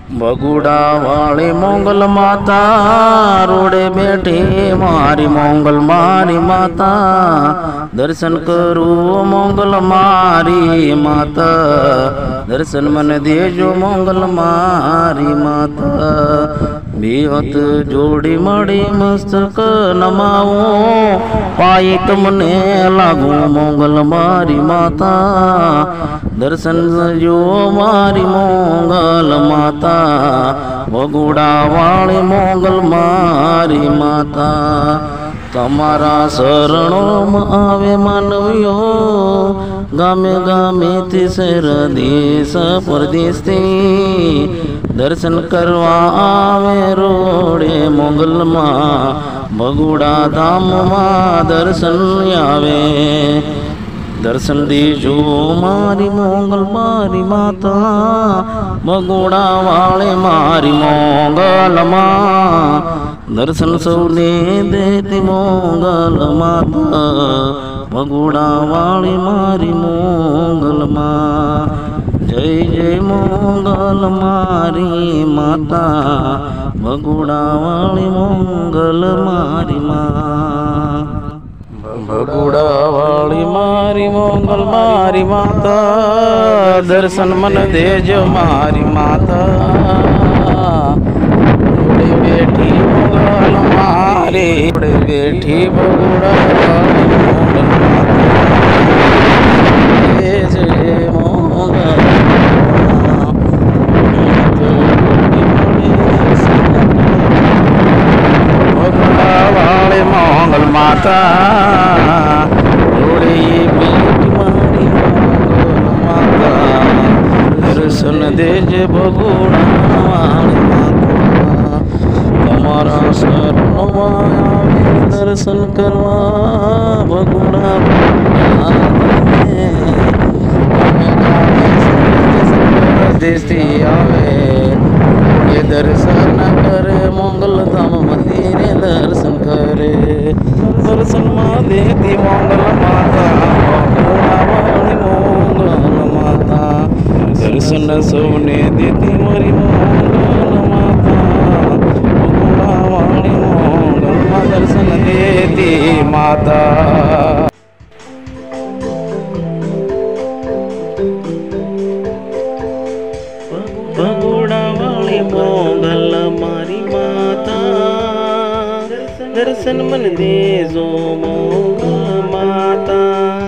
बगुड़ा वाली मोगल माता रोड़े बैठे मारी मोगल मारी माता दर्शन करो मोगल मारी माता दर्शन मन देजो मोगल मारी माता बेहत जोड़ी मड़ी मस्तक नमाओ पाई तुमने लागू मोगल मारी माता दर्शन जो मारी मोगल माता बगुड़ा वाली मोगल मारी माता तमारा शरणों में आवे मानवियो गामे गामे थी शहर देश परदेश थी दर्शन करवा आवे रोड़े मोगल माँ बगुड़ा धाम माँ दर्शन आवे दर्शन दीजो मारी मोगल मारी माता बगुड़ा वाले मारी मोगल माँ दर्शन सौने देती मोगल माता बगुड़ा वाली मारी मोगल माँ जय जय मोगल मारी माता बगुड़ा वाली मोगल मारी माँ बगुड़ा वाली मारी मोगल मारी माता दर्शन मन देजो मारी माता उड़े बैठी मोगल मारी उड़े बैठी बगुड़ा वाली मोगल माता जय मोगल बगुड़ा वाली मोगल माता दर्शन देज बगुड़ा वाली माता तमारा शरण दर्शन करवा बगुड़ा देती आवे ये दर्शन करे मोगल धाम मंदिर दर्शन करे दर्शन माँ देती मोगल माता बगुड़ा वाली मोगल माता दर्शन सोने देती मरी मोगल माता बगुड़ा वाली मोगल माँ दर्शन देती माता बगुड़ा वाली मोगल मारी माता दर्शन मन दे जो मोगल माता।